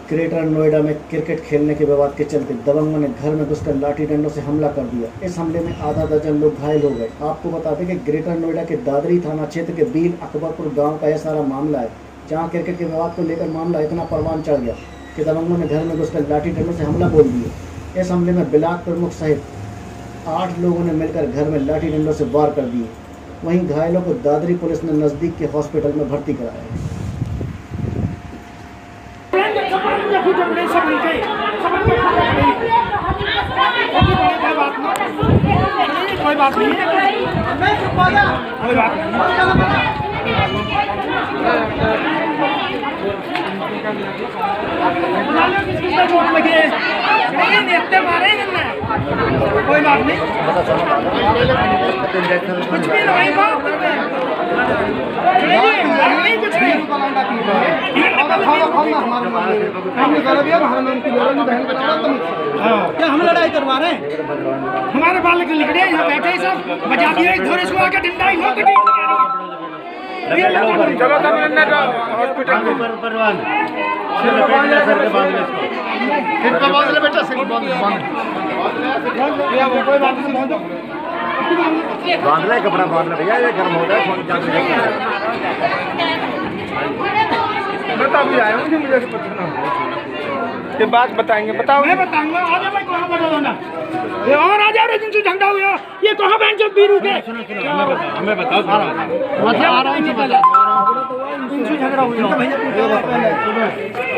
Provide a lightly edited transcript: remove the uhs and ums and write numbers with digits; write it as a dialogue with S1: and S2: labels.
S1: Greater Noida में cricket खेलने के विवाद के चलते दबंगों ने घर में घुसकर लाठी डंडों से हमला कर दिया। इस हमले में आधा दर्जन लोग घायल हो गए। आपको बता दें कि ग्रेटर नोएडा के दादरी थाना क्षेत्र के बीर अकबरपुर गांव का यह सारा मामला है, जहां क्रिकेट के विवाद को लेकर मामला इतना परवान चढ़ गया कि दबंगों ने घर में घुसकर लाठी डंडों से हमला बोल दिया। इस हमले में ब्लॉक प्रमुख सहित 8 लोगों ने मिलकर घर में लाठी डंडों से वार कर दिए। वहीं घायलों को दादरी पुलिस ने नजदीक के हॉस्पिटल में भर्ती कराया है।
S2: कोई बात नहीं कुछ भी नहीं क्या हम लड़ाई करवा रहे हैं? हमारे बालक निकले यहाँ बैठे सब बजा दिए धोरे से आके डंडा ही होते चलो बेटा
S3: बांधना कपड़ा बांधना भैया, ये गर्म हो रहा है।
S4: बता भी आया मुझे ये बात बताएंगे। बताओ।
S2: मैं बताऊंगा। आजा भाई कहाँ बता दो ना, ये और आ जाओ जिनसे झंडा हुआ ये कहाँ बहन जो बीरू के
S4: हमें बताओ सारा
S2: झगड़ा हुआ